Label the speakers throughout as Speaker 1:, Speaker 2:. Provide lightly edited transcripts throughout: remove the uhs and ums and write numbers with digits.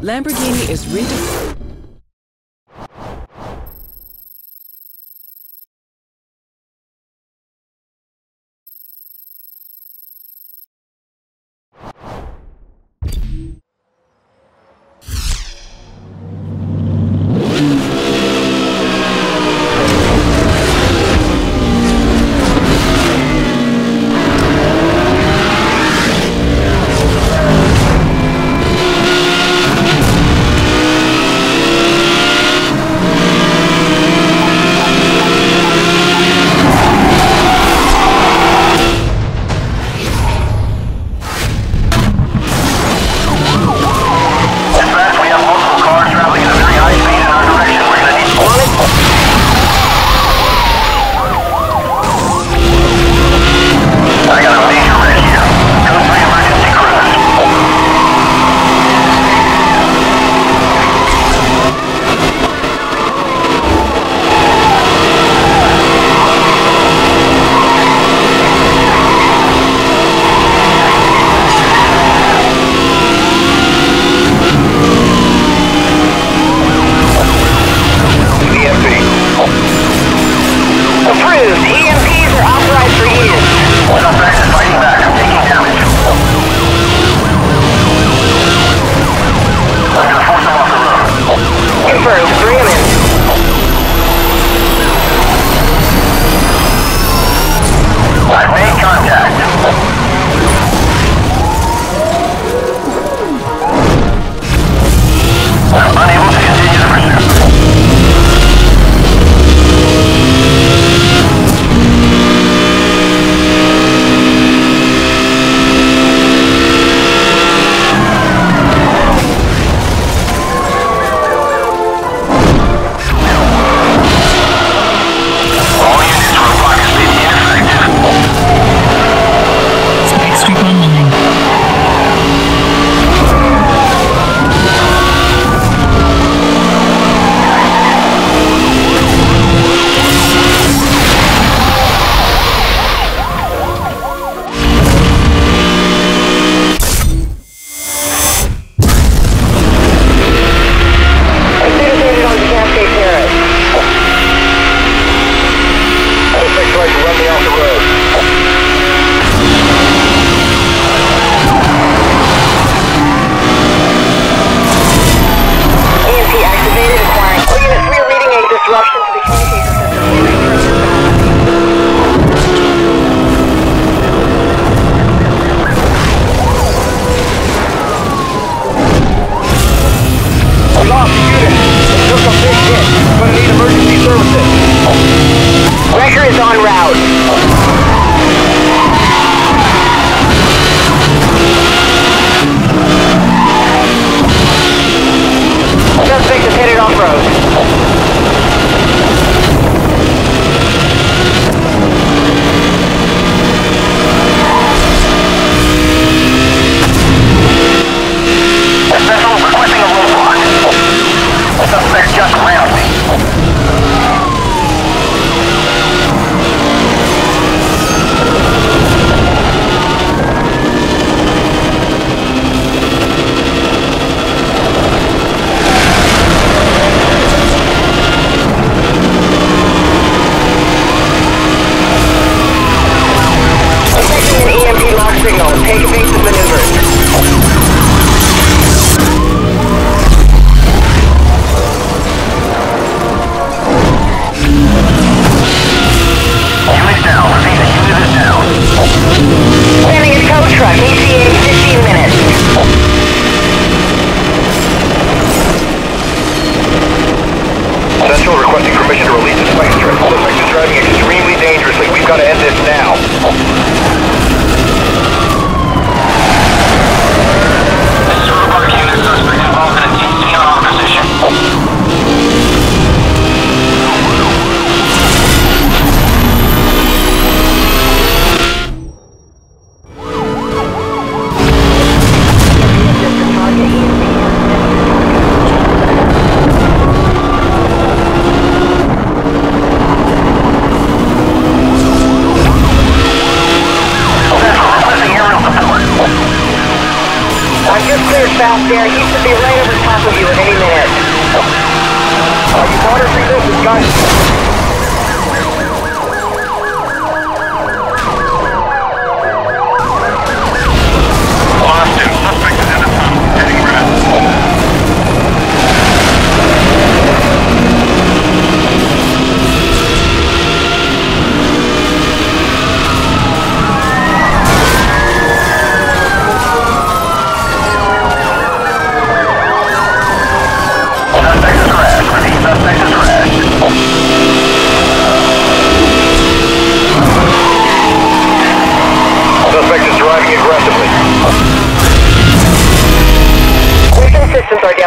Speaker 1: Lamborghini is redefined.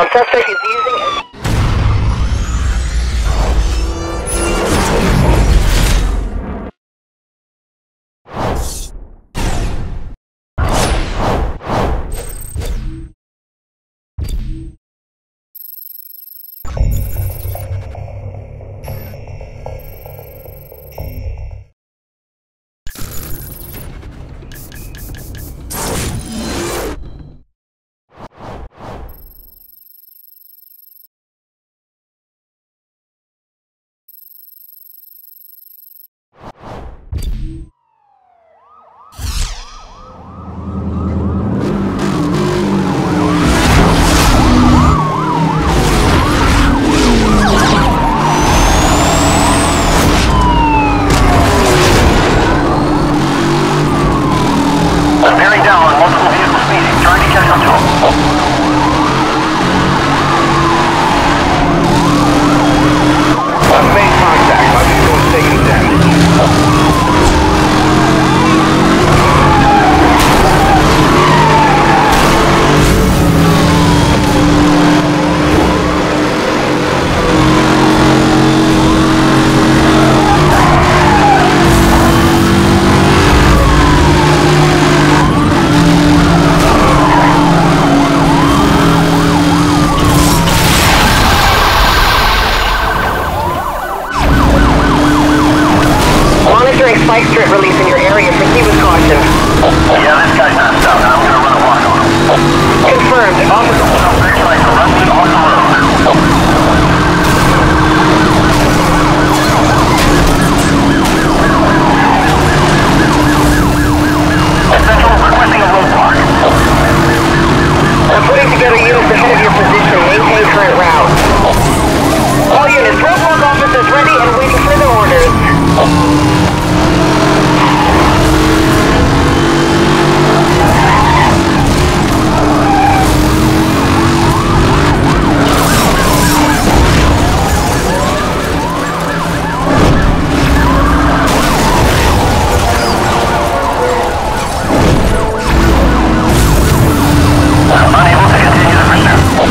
Speaker 2: down. Suspect is using... Spike strip release in your area. Proceed with caution.
Speaker 3: Yeah, this guy's not stopped. I'm gonna run a walk on him.
Speaker 2: Confirmed. Officer.
Speaker 3: Suspect like arrested on the road. Central requesting a roadblock.
Speaker 2: I'm putting together units ahead of your position. Maintain current route. All units, roadblock officers ready and waiting further orders.
Speaker 3: Unable to continue the pursuit.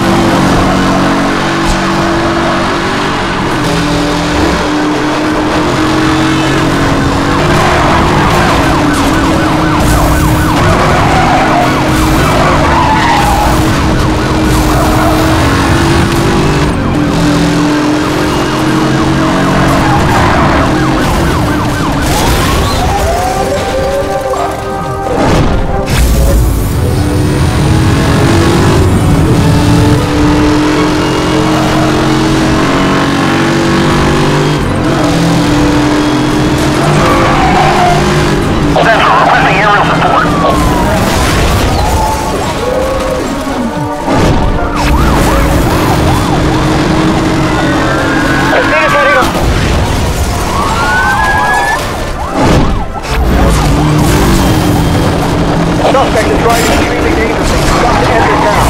Speaker 2: Suspect is driving extremely dangerously. Stop the engine now.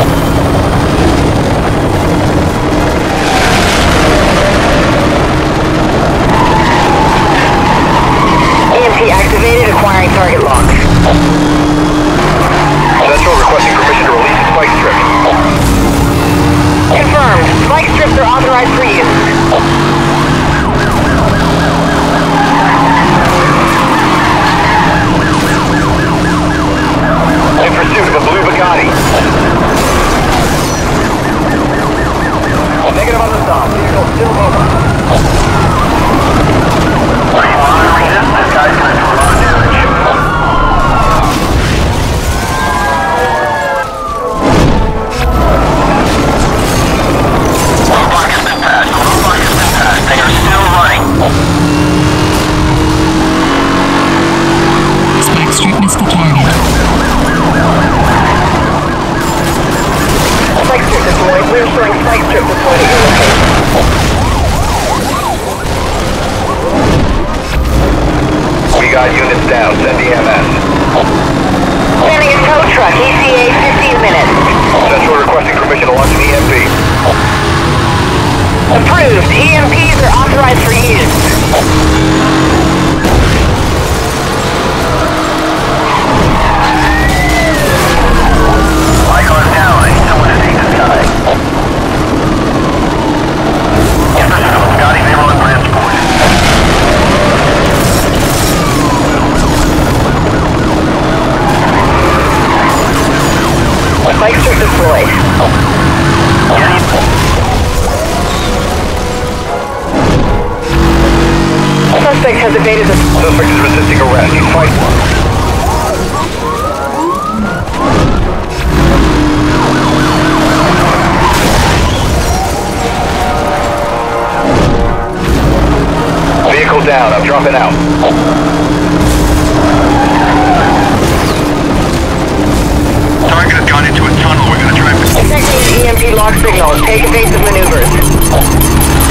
Speaker 2: EMP activated, acquiring target lock.
Speaker 3: Central requesting permission to release spike strip.
Speaker 2: Confirmed. Spike strips are authorized for use.
Speaker 3: In pursuit of a blue Bugatti. Negative on the stop. Vehicle still mobile. Are you monitoring this? This guy's gonna do a lot of damage. Roadblock has been passed. The roadblock has been passed. They are still running.
Speaker 1: Spike strip missed the target.
Speaker 2: Spike strip deployed. We're showing spike strip deployed at your location.
Speaker 3: We got units down. Send EMS.
Speaker 2: Sending a tow truck. ETA 15 minutes.
Speaker 3: Central requesting permission to launch an EMP.
Speaker 2: Approved. EMPs are authorized for use.
Speaker 3: Lycon's down. I need someone to take this guy.
Speaker 2: Suspect has evaded the...
Speaker 3: Suspect is resisting arrest. He's fighting. Vehicle down. I'm dropping out. Target has gone into a tunnel. We're going to try and...
Speaker 2: Detecting an EMP lock signal. Take evasive maneuvers.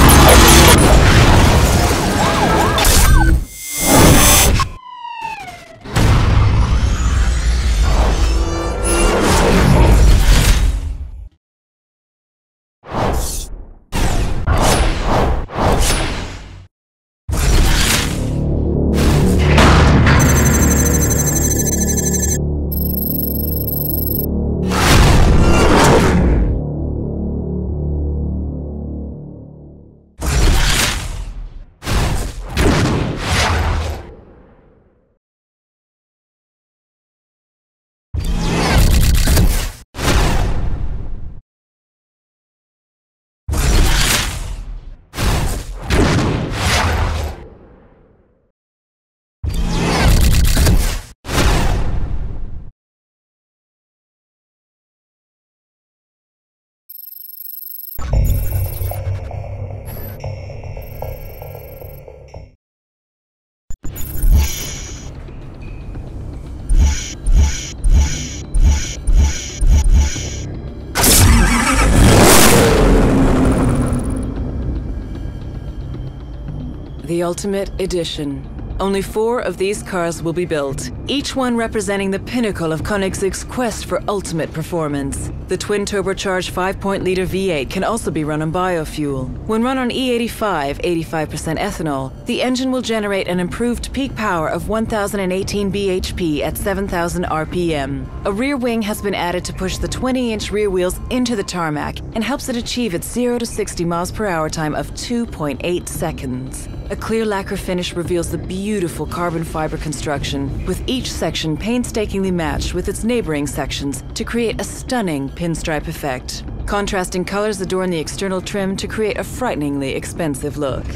Speaker 4: The Ultimate Edition. Only 4 of these cars will be built, each one representing the pinnacle of Koenigsegg's quest for ultimate performance. The twin-turbocharged 5.liter V8 can also be run on biofuel. When run on E85, 85% ethanol, the engine will generate an improved peak power of 1,018 bhp at 7,000 RPM. A rear wing has been added to push the 20-inch rear wheels into the tarmac and helps it achieve its 0 to 60 miles per hour time of 2.8 seconds. A clear lacquer finish reveals the beautiful carbon fiber construction, with each section painstakingly matched with its neighboring sections to create a stunning pinstripe effect. Contrasting colors adorn the external trim to create a frighteningly expensive look.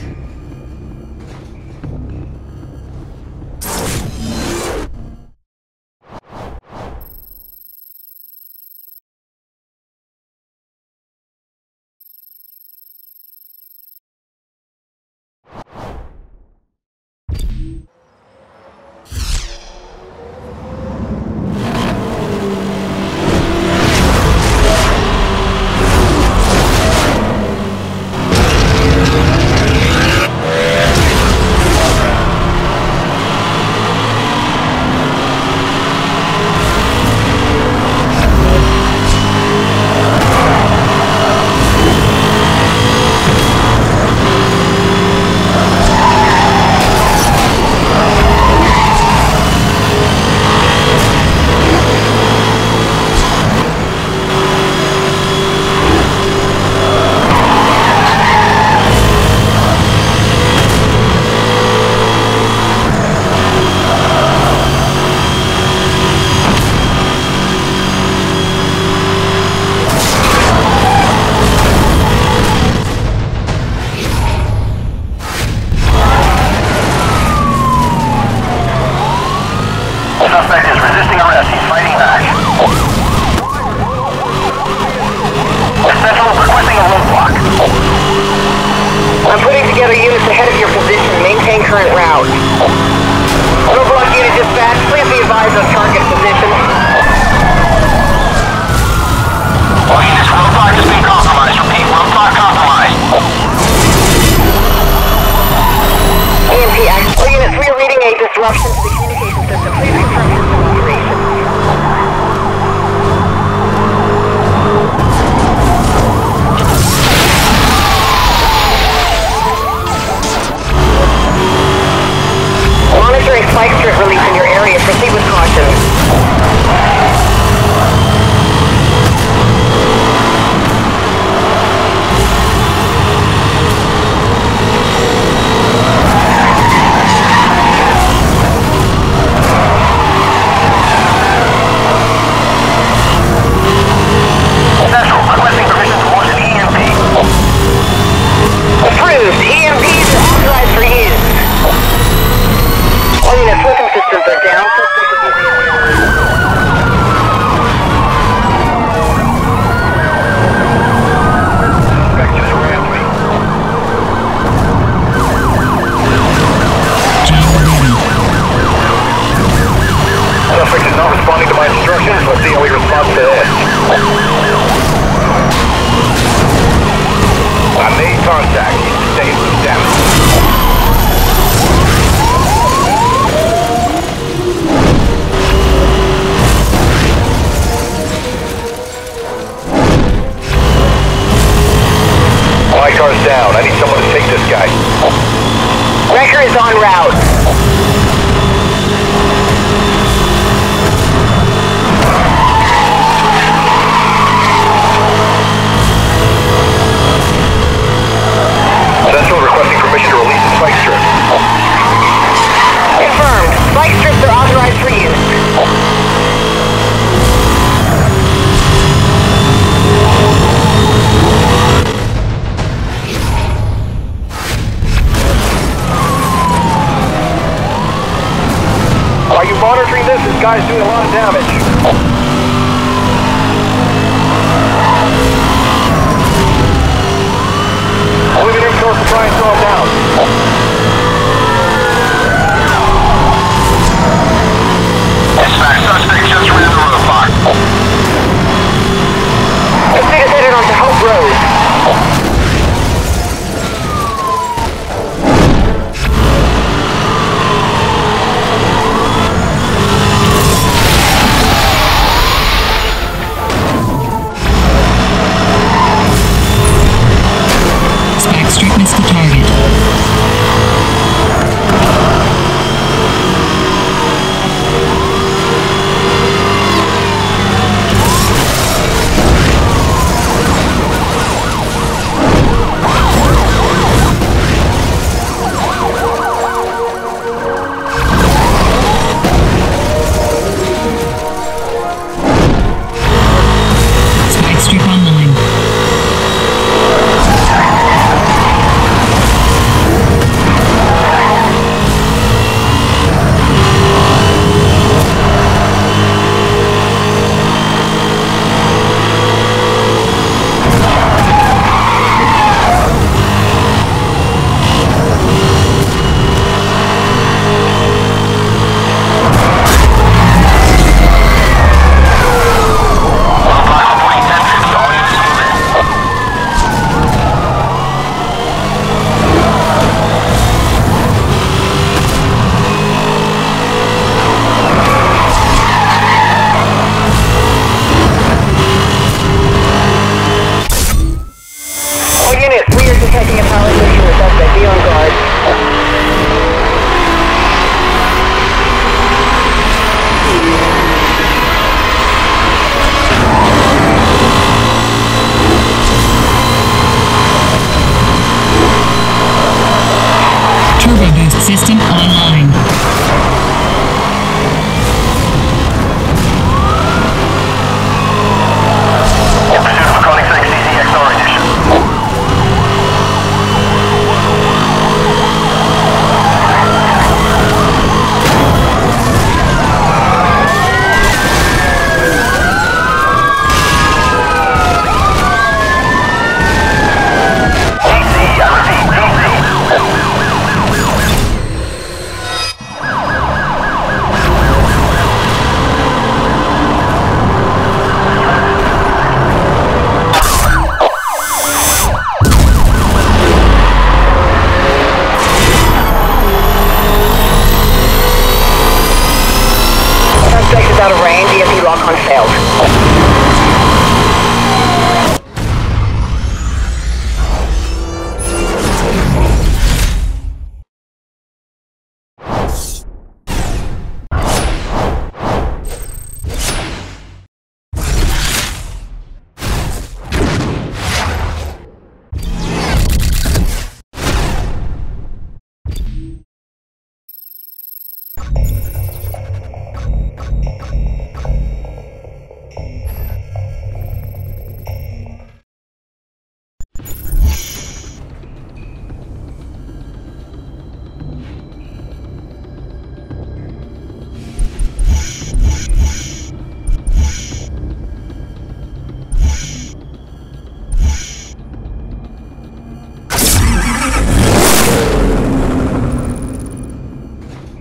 Speaker 3: car's down. I need someone to take this guy.
Speaker 2: Wrecker is en route.
Speaker 3: Central requesting permission to release the spike strip.
Speaker 2: Confirmed. Spike strips are authorized for use.
Speaker 3: Are you monitoring this? This guy's doing a lot of damage. Moving in close to try and slow him down.
Speaker 5: Dispatch, suspect just ran the roadblock.
Speaker 2: Pursuit is headed onto Hope Road.
Speaker 1: Spike strip missed the target. Spike strip online.
Speaker 2: Detecting a power station with suspect. Be on guard.
Speaker 1: Turbo boost system online.
Speaker 3: In pursuit of a Koenigsegg CCXR edition.
Speaker 2: Suspect is out of range. EMP lock-on failed.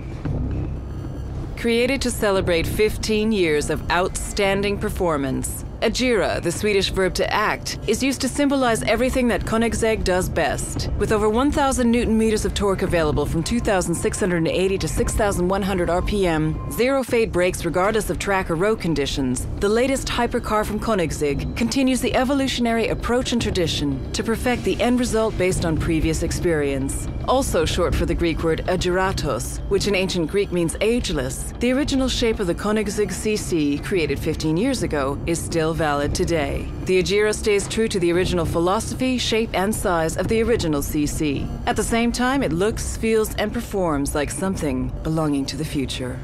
Speaker 4: Created to celebrate 15 years of outstanding performance, Agera, the Swedish verb to act, is used to symbolize everything that Koenigsegg does best. With over 1,000 Newton meters of torque available from 2,680 to 6,100 RPM, zero fade brakes regardless of track or road conditions, the latest hypercar from Koenigsegg continues the evolutionary approach and tradition to perfect the end result based on previous experience. Also short for the Greek word ageratos, which in ancient Greek means ageless, the original shape of the Koenigsegg CC, created 15 years ago, is still valid today. The Agera stays true to the original philosophy, shape, and size of the original CC. At the same time, it looks, feels, and performs like something belonging to the future.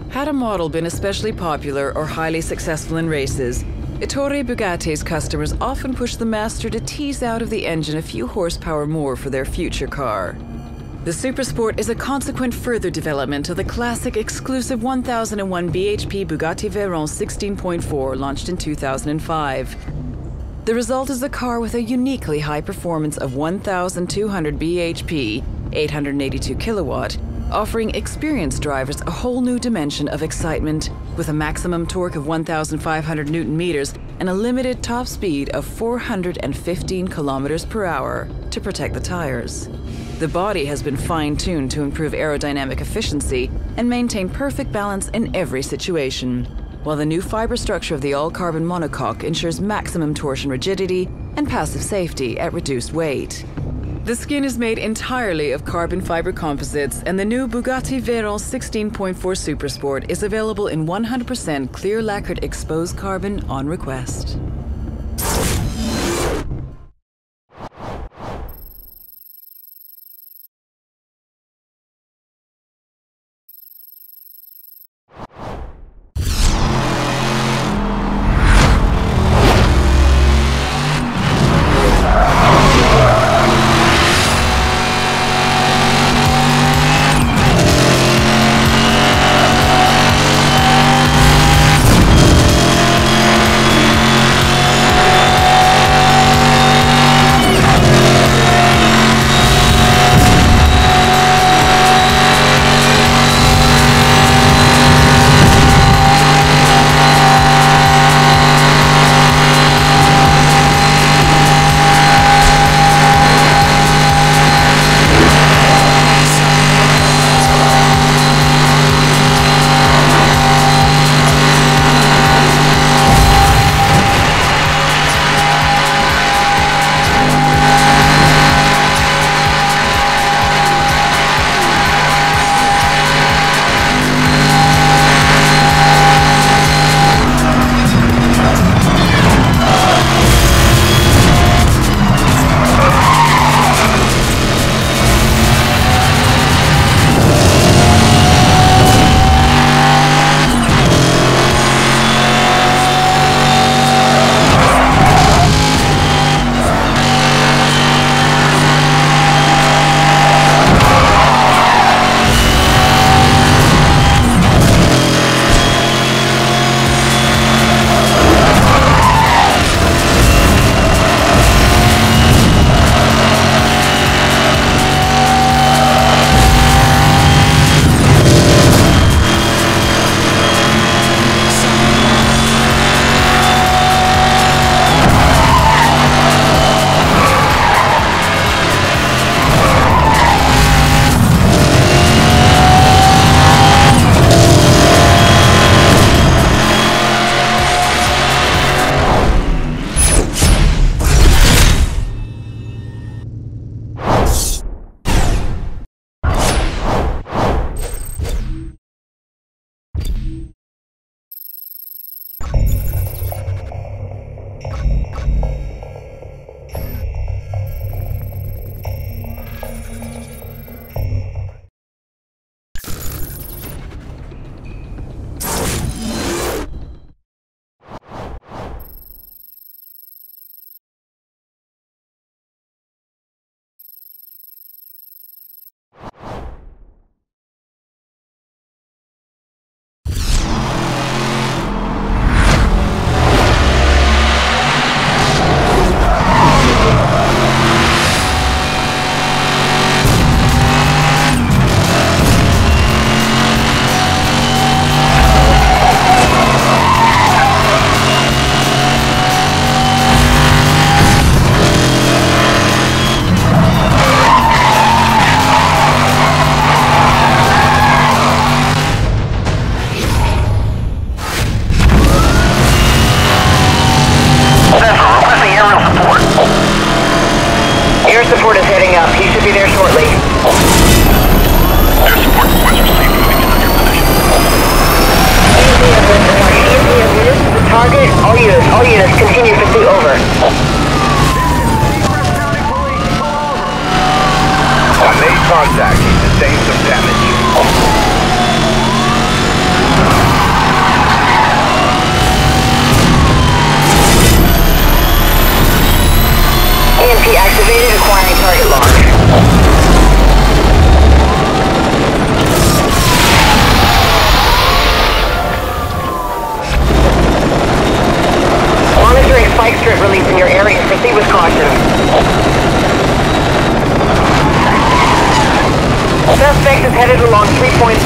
Speaker 4: Had a model been especially popular or highly successful in races, Ettore Bugatti's customers often push the master to tease out of the engine a few horsepower more for their future car. The Supersport is a consequent further development of the classic exclusive 1001 bhp Bugatti Veyron 16.4 launched in 2005. The result is a car with a uniquely high performance of 1,200 bhp, 882 kilowatt, offering experienced drivers a whole new dimension of excitement with a maximum torque of 1,500 Newton meters and a limited top speed of 415 kilometers per hour to protect the tires. The body has been fine-tuned to improve aerodynamic efficiency and maintain perfect balance in every situation, while the new fiber structure of the all-carbon monocoque ensures maximum torsion rigidity and passive safety at reduced weight. The skin is made entirely of carbon fiber composites, and the new Bugatti Veyron 16.4 Supersport is available in 100% clear lacquered exposed carbon on request.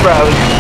Speaker 2: road.